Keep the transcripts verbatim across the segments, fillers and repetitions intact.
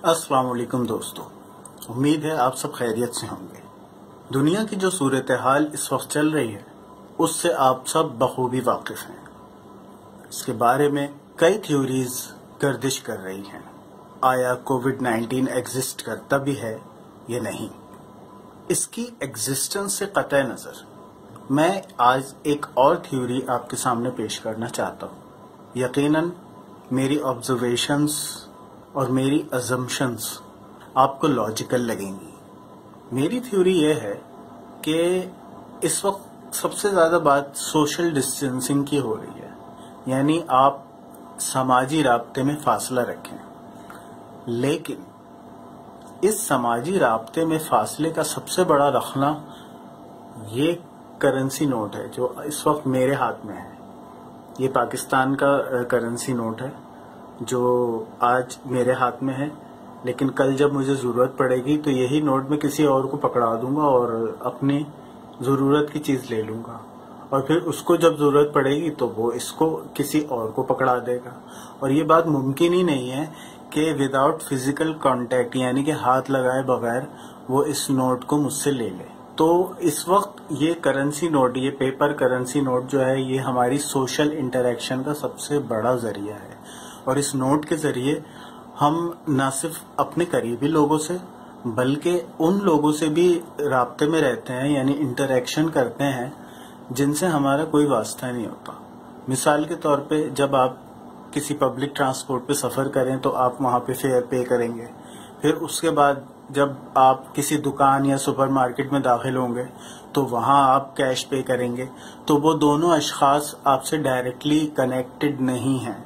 अस्सलाम वालेकुम दोस्तों, उम्मीद है आप सब खैरियत से होंगे। दुनिया की जो सूरत हाल इस वक्त चल रही है उससे आप सब बखूबी वाकिफ हैं। इसके बारे में कई थ्योरीज गर्दिश कर रही हैं। आया कोविड नाइन्टीन एग्जिस्ट करता भी है या नहीं, इसकी एग्जिस्टेंस से कतई नज़र मैं आज एक और थ्योरी आपके सामने पेश करना चाहता हूँ। यकीनन मेरी ऑब्जर्वेशंस और मेरी अजम्पशंस आपको लॉजिकल लगेंगी। मेरी थ्योरी यह है कि इस वक्त सबसे ज़्यादा बात सोशल डिस्टेंसिंग की हो रही है, यानी आप समाजी राब्ते में फासला रखें। लेकिन इस समाजी राब्ते में फासले का सबसे बड़ा रखना ये करेंसी नोट है जो इस वक्त मेरे हाथ में है। ये पाकिस्तान का करेंसी नोट है जो आज मेरे हाथ में है, लेकिन कल जब मुझे ज़रूरत पड़ेगी तो यही नोट मैं किसी और को पकड़ा दूंगा और अपनी ज़रूरत की चीज़ ले लूंगा, और फिर उसको जब ज़रूरत पड़ेगी तो वो इसको किसी और को पकड़ा देगा। और ये बात मुमकिन ही नहीं है कि विदाउट फिजिकल कांटेक्ट, यानी कि हाथ लगाए बगैर, वो इस नोट को मुझसे ले ले। तो इस वक्त ये करेंसी नोट, ये पेपर करेंसी नोट जो है, ये हमारी सोशल इंटरेक्शन का सबसे बड़ा जरिया है। और इस नोट के जरिए हम न सिर्फ अपने करीबी लोगों से बल्कि उन लोगों से भी राब्ते में रहते हैं, यानी इंटरेक्शन करते हैं जिनसे हमारा कोई वास्ता नहीं होता। मिसाल के तौर पे जब आप किसी पब्लिक ट्रांसपोर्ट पे सफ़र करें तो आप वहाँ पे फेयर पे करेंगे। फिर उसके बाद जब आप किसी दुकान या सुपरमार्केट में दाखिल होंगे तो वहाँ आप कैश पे करेंगे। तो वो दोनों अशखास आपसे डायरेक्टली कनेक्टेड नहीं हैं,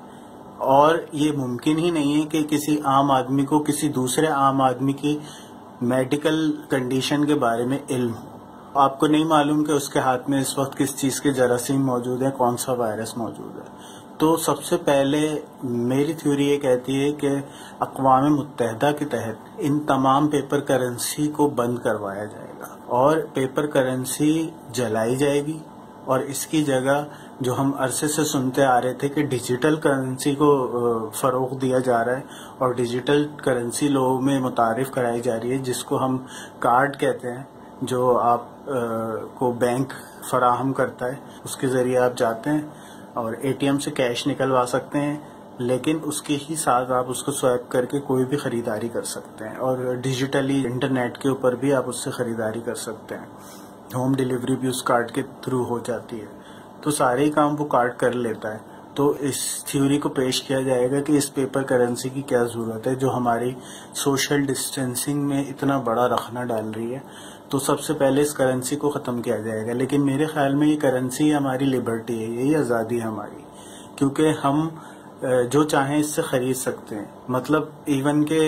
और ये मुमकिन ही नहीं है कि किसी आम आदमी को किसी दूसरे आम आदमी की मेडिकल कंडीशन के बारे में इल्म हो। आपको नहीं मालूम कि उसके हाथ में इस वक्त किस चीज़ के जरासीम मौजूद है, कौन सा वायरस मौजूद है। तो सबसे पहले मेरी थ्योरी ये कहती है कि अक़वाम मुत्तहिदा के तहत इन तमाम पेपर करेंसी को बंद करवाया जाएगा और पेपर करेंसी जलाई जाएगी, और इसकी जगह जो हम अरसे से सुनते आ रहे थे कि डिजिटल करेंसी को फ़रोग़ दिया जा रहा है और डिजिटल करेंसी लोगों में मुतारिफ कराई जा रही है, जिसको हम कार्ड कहते हैं, जो आप आ, को बैंक फराहम करता है। उसके ज़रिए आप जाते हैं और एटीएम से कैश निकलवा सकते हैं, लेकिन उसके ही साथ आप उसको स्वैप करके कोई भी ख़रीदारी कर सकते हैं, और डिजिटली इंटरनेट के ऊपर भी आप उससे ख़रीदारी कर सकते हैं। होम डिलीवरी भी उस कार्ड के थ्रू हो जाती है। तो सारे ही काम वो कार्ड कर लेता है। तो इस थ्योरी को पेश किया जाएगा कि इस पेपर करेंसी की क्या ज़रूरत है जो हमारी सोशल डिस्टेंसिंग में इतना बड़ा रखना डाल रही है। तो सबसे पहले इस करेंसी को ख़त्म किया जाएगा। लेकिन मेरे ख्याल में ये करेंसी हमारी लिबर्टी है, यही आज़ादी है हमारी, क्योंकि हम जो चाहें इससे ख़रीद सकते हैं। मतलब इवन के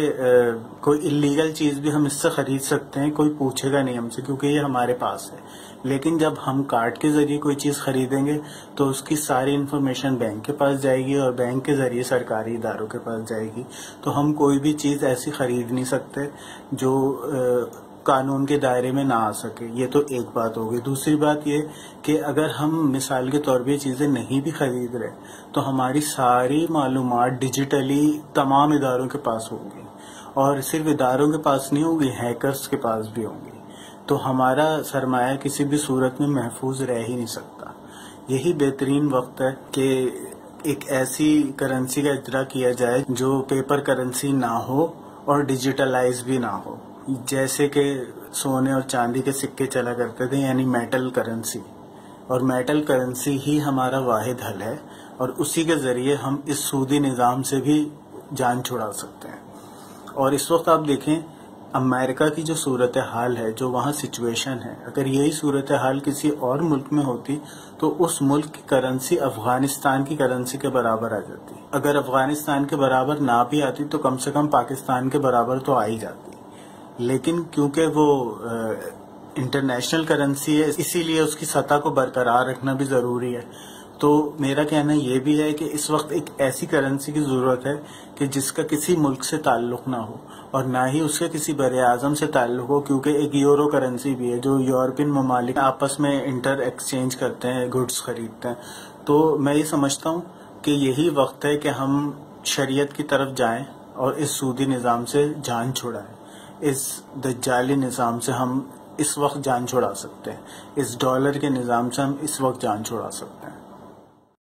कोई इलीगल चीज़ भी हम इससे ख़रीद सकते हैं, कोई पूछेगा नहीं हमसे, क्योंकि ये हमारे पास है। लेकिन जब हम कार्ड के ज़रिए कोई चीज़ ख़रीदेंगे तो उसकी सारी इन्फॉर्मेशन बैंक के पास जाएगी और बैंक के ज़रिए सरकारी इदारों के पास जाएगी। तो हम कोई भी चीज़ ऐसी ख़रीद नहीं सकते जो आ, कानून के दायरे में ना आ सके। ये तो एक बात होगी। दूसरी बात ये कि अगर हम मिसाल के तौर पे चीज़ें नहीं भी खरीद रहे तो हमारी सारी मालूमात डिजिटली तमाम इदारों के पास होंगी, और सिर्फ इदारों के पास नहीं होंगी, हैकर्स के पास भी होंगी। तो हमारा सरमाया किसी भी सूरत में महफूज रह ही नहीं सकता। यही बेहतरीन वक्त है कि एक ऐसी करेंसी का इजरा किया जाए जो पेपर करेंसी ना हो और डिजिटलाइज भी ना हो, जैसे कि सोने और चांदी के सिक्के चला करते थे, यानी मेटल करेंसी। और मेटल करेंसी ही हमारा वाहिद हल है, और उसी के ज़रिए हम इस सूदी निज़ाम से भी जान छुड़ा सकते हैं। और इस वक्त आप देखें अमेरिका की जो सूरत हाल है, जो वहाँ सिचुएशन है, अगर यही सूरत हाल किसी और मुल्क में होती तो उस मुल्क की करेंसी अफगानिस्तान की करेंसी के बराबर आ जाती। अगर अफगानिस्तान के बराबर ना भी आती तो कम से कम पाकिस्तान के बराबर तो आ ही जाती। लेकिन क्योंकि वो इंटरनेशनल करेंसी है, इसीलिए उसकी सतह को बरकरार रखना भी ज़रूरी है। तो मेरा कहना ये भी है कि इस वक्त एक ऐसी करेंसी की ज़रूरत है कि जिसका किसी मुल्क से ताल्लुक़ ना हो और ना ही उसके किसी बरे आज़म से ताल्लुक़ हो, क्योंकि एक यूरो करेंसी भी है जो यूरोपियन ममालिक आपस में इंटर एक्सचेंज करते हैं, गुड्स खरीदते हैं। तो मैं ये समझता हूँ कि यही वक्त है कि हम शरीयत की तरफ जाएं اور اس سودی نظام سے جان چھڑائیں. اس دجالی نظام سے ہم اس وقت جان چھڑا سکتے ہیں. اس ڈالر کے نظام سے ہم اس وقت جان چھڑا سکتے ہیں.